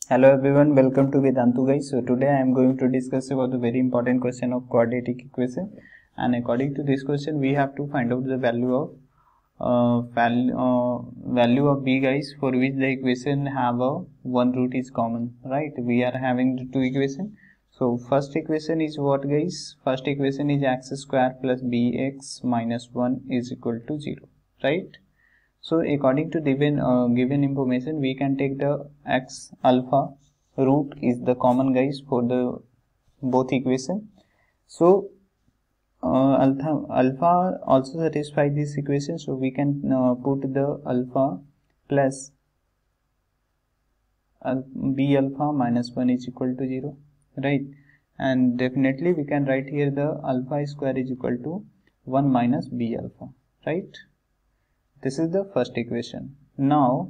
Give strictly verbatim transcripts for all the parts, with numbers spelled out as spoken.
Hello everyone, welcome to Vedantu guys. So today I am going to discuss about the very important question of quadratic equation, and according to this question we have to find out the value of uh, value, uh, value of b guys, for which the equation have a one root is common, right? We are having the two equation. So first equation is what guys? First equation is x square plus bx minus one is equal to zero, right? So according to given uh, given information, we can take the x alpha root is the common guys for the both equation. So uh, alpha alpha also satisfy this equation, so we can uh, put the alpha plus al b alpha minus one is equal to zero, right? And definitely we can write here the alpha square is equal to one minus b alpha, right? This is the first equation. Now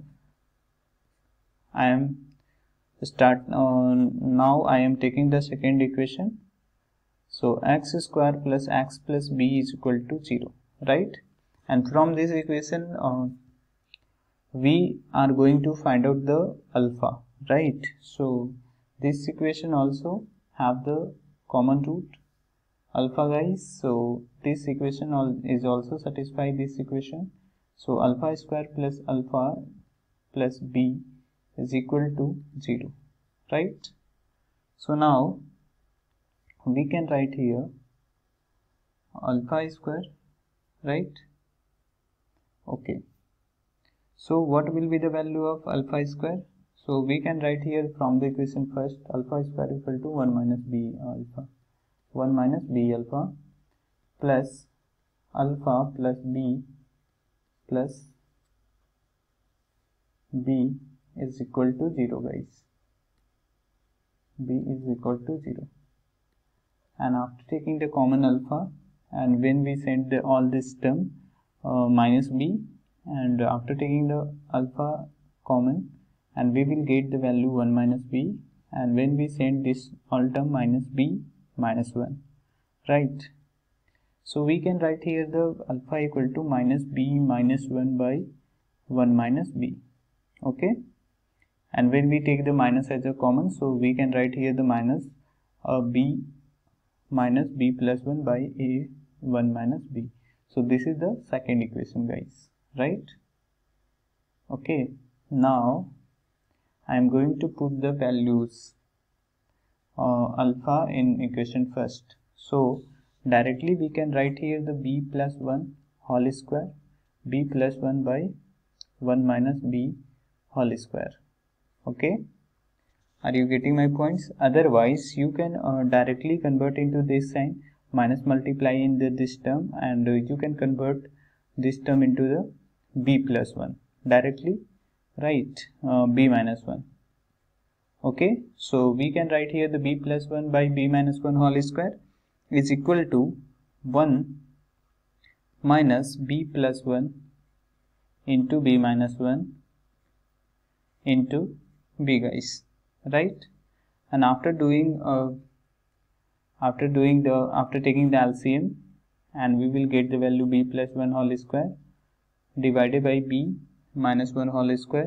I am start uh, now I am taking the second equation. So x square plus x plus b is equal to zero, right? And from this equation uh, we are going to find out the alpha, right? So this equation also have the common root alpha guys. So this equation is also satisfy this equation. So alpha square plus alpha plus b is equal to zero, right? So now we can write here alpha square, right? Okay. So what will be the value of alpha square? So we can write here from the equation first, alpha square equal to one minus b alpha, one minus b alpha plus alpha plus b plus b is equal to zero guys. B is equal to zero. And after taking the common alpha, and when we send the, all this term uh, minus b, and after taking the alpha common, and we will get the value one minus b, and when we send this all term minus b minus one, right? So we can write here the alpha equal to minus b minus one by one minus b, okay? And when we take the minus as a common, so we can write here the minus uh, b minus b plus one by a one minus b. So this is the second equation guys, right? Okay, now I am going to put the values uh, alpha in equation first. So directly we can write here the b plus one whole square, b plus one by one minus b whole square. Okay, are you getting my points? Otherwise you can uh, directly convert into this sign, minus multiply in the, this term, and uh, you can convert this term into the b plus one directly, right? uh, b minus one. Okay, so we can write here the b plus one by b minus one whole square is equal to one minus b plus one into b minus one into b guys, right? And after doing uh, after doing the after taking the L C M, and we will get the value b plus one whole square divided by b minus one whole square.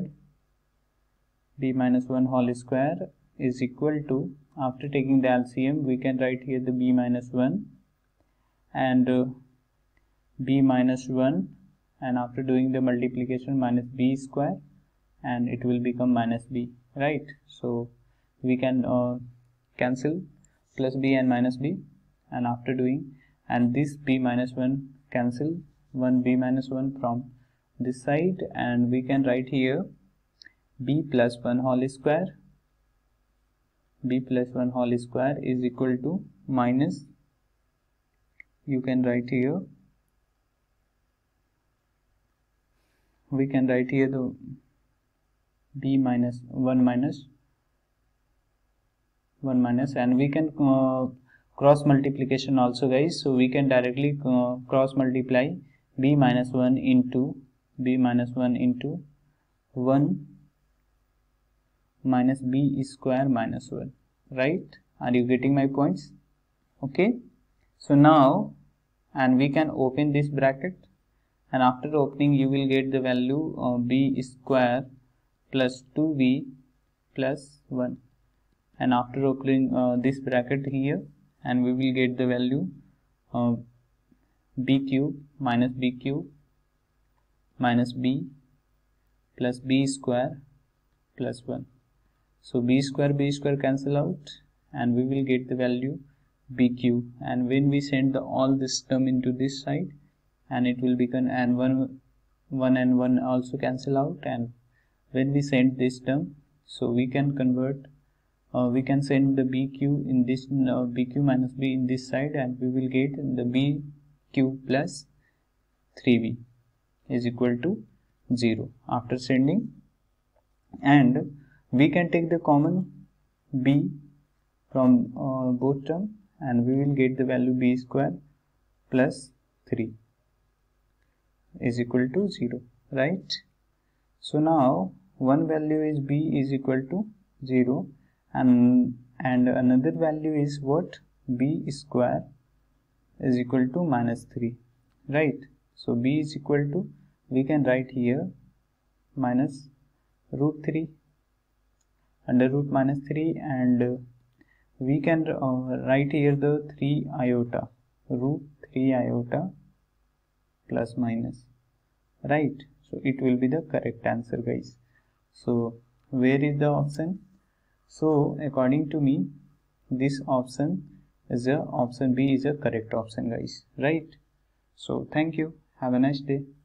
B minus one whole square is equal to, after taking the L C M, we can write here the b minus one and uh, b minus one, and after doing the multiplication minus b square, and it will become minus b, right? So we can uh, cancel plus b and minus b, and after doing, and this b minus one cancel one b minus one from this side, and we can write here b plus one whole square, b plus one whole square is equal to minus, you can write here, we can write here the b minus one minus one minus, and we can uh, cross multiplication also guys. So we can directly uh, cross multiply b minus one into b minus one into one minus b square minus one, right? Are you getting my points? Okay, so now, and we can open this bracket, and after opening you will get the value of b square plus two b plus one, and after opening uh, this bracket here, and we will get the value uh, b cube minus b cube minus b plus b square plus one. So b square b square cancel out, and we will get the value b cube, and when we send the all this term into this side, and it will become, and one one and one also cancel out, and when we send this term, so we can convert uh, we can send the b cube in this uh, b cube minus b in this side, and we will get the b cube plus three b is equal to zero after sending. And we can take the common b from uh, both term, and we will get the value b square plus three is equal to zero, right? So now one value is b is equal to zero, and and another value is what? B square is equal to minus three, right? So b is equal to, we can write here minus root three, under root minus three, and uh, we can uh, write here the three iota, root three iota plus minus, right? So it will be the correct answer, guys. So where is the option? So according to me, this option is a option B is a correct option, guys, right? So thank you, have a nice day.